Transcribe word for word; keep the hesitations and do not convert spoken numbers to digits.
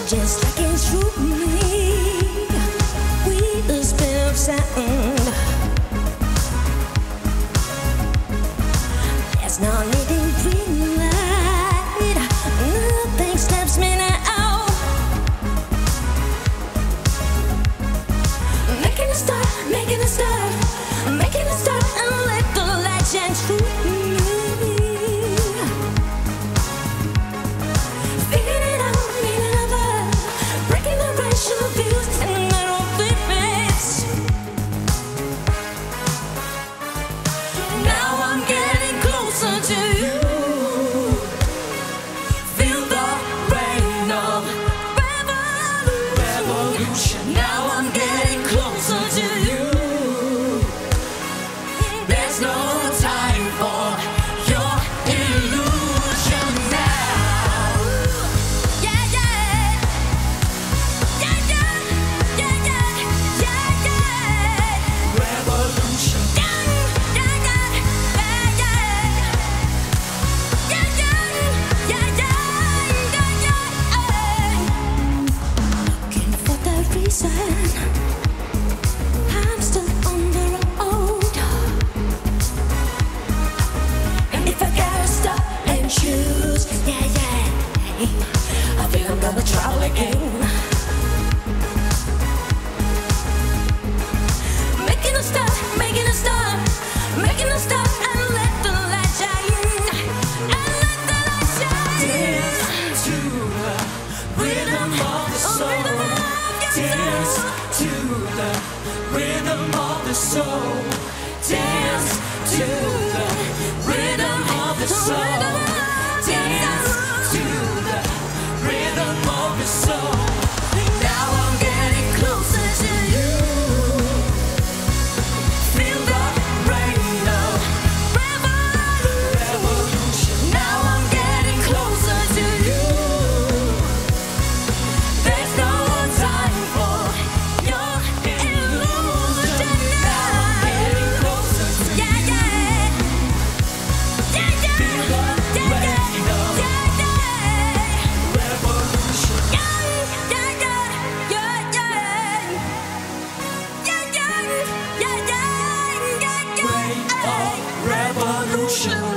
just like it's through me, with the spell of sound. There's no living green light, nothing stops me now. Making a start, making a start, making a start, and let the light shine through me. I'm still on the road, and if I gotta stop and choose, yeah, yeah, I feel I'm gonna try again. Making a start, making a start, making a start, and let the light shine, and let the light shine. Dance to the rhythm of the soul. Dance to the rhythm of the soul. Dance to the rhythm of the soul. Dance to the rhythm of the soul. Now I'm getting closer to you. Feel the rain of revolution. Now I'm getting closer to you. There's no time for your illusion. Now I'm getting closer to you. Yeah, yeah. Yeah, yeah. Feel the rain of revolution. Yeah, yeah, yeah, yeah, yeah. Yeah, yeah, yeah, yeah, yeah, yeah. Rain of revolution.